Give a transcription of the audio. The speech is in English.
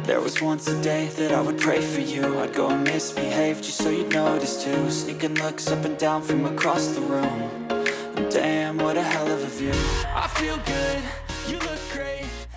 There was once a day that I would pray for you. I'd go and misbehave just so you'd notice too. Sneaking looks up and down from across the room. And damn, what a hell of a view. I feel good, you look great,